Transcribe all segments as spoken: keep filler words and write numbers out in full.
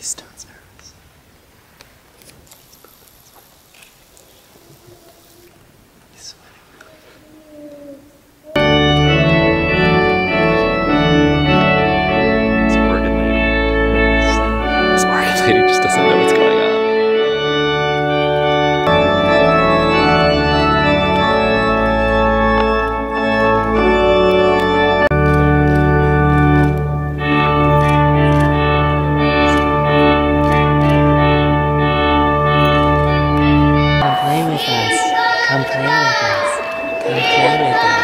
Stone's nervous. He's sweating. This Oregon lady. This Oregon lady just doesn't know what's going on. Come play with us. Come play with us.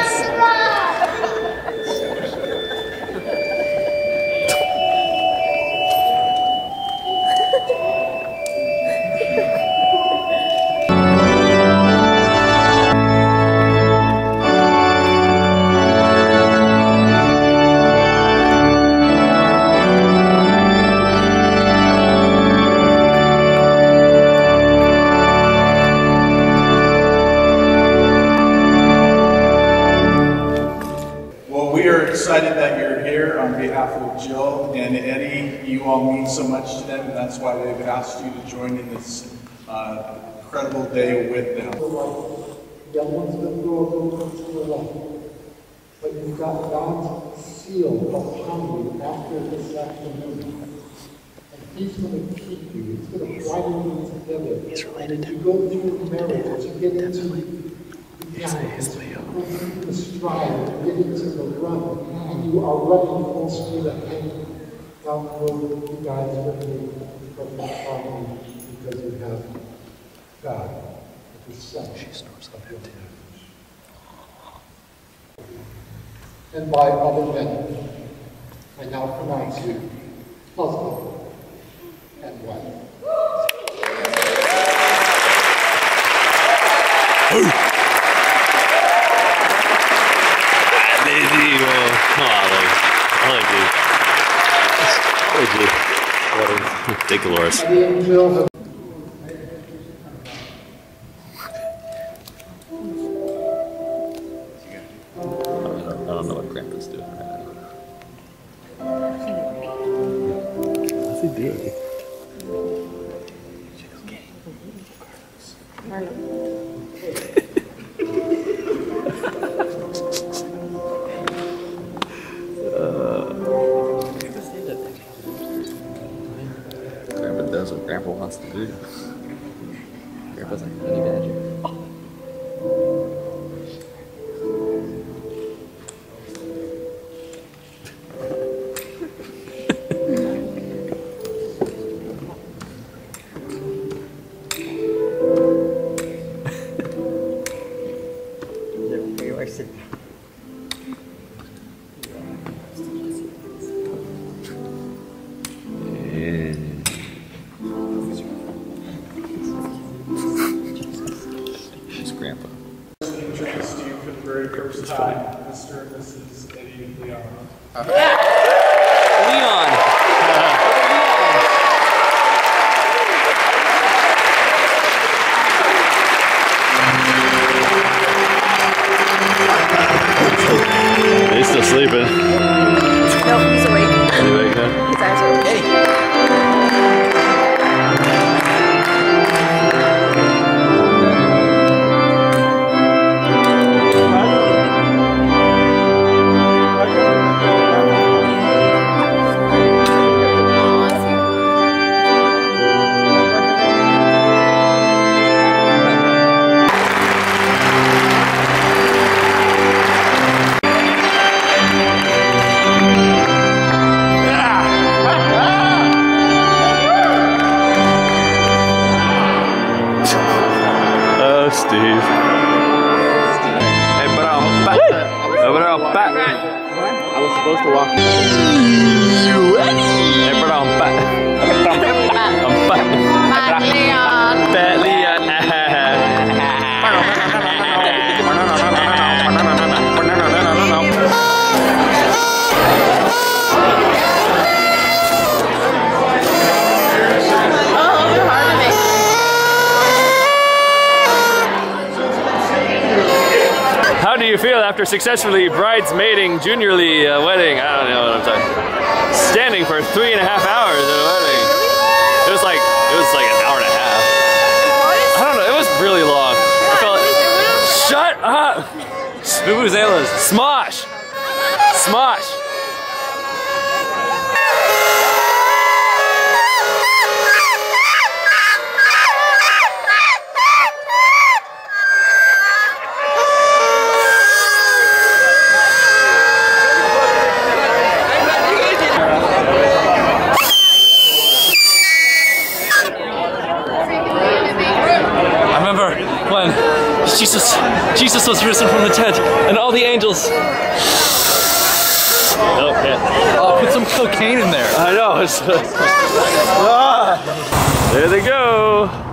Excited that you're here on behalf of Jill and Eddie. You all mean so much to them, and that's why they've asked you to join in this uh, incredible day with them. Young ones will grow up to the left, but you've got God's seal upon you after this afternoon. And He's going to keep you. He's going to quieten you together. He's related to you go through marriage, as you get into He's, he's Leo. the stride, get into the run, and you are running full speed ahead. Down the road, you guys will be perfect harmony because you have God at your center. She snores on him too. And by other men, I now pronounce you husband and wife. Take Dolores. The angel has I don't know what Grandpa's doing right now. What's he doing? Grandpa does what Grandpa wants to do. Grandpa's like honey badger. Grandpa. Introduce to you for the very first time, Mister and Missus Eddie and Leon. Uh, Leon! He's still sleeping. No, he's awake. Is he awake now? His eyes are open. Eddie! Steve. Hey, but I'm back. But I'm back. I was supposed to walk. Hey, but I'm back. I'm back. Bad Leon. Bad Leon. How do you feel after successfully bridesmaiding juniorly uh, wedding? I don't know what I'm talking. Standing for three and a half hours at a wedding. Vuvuzelas. Smosh! Smosh! I remember when Jesus, Jesus was risen from the dead, and all the angels. Oh, yeah. Oh, put some cocaine in there. I know. It's, ah, there they go.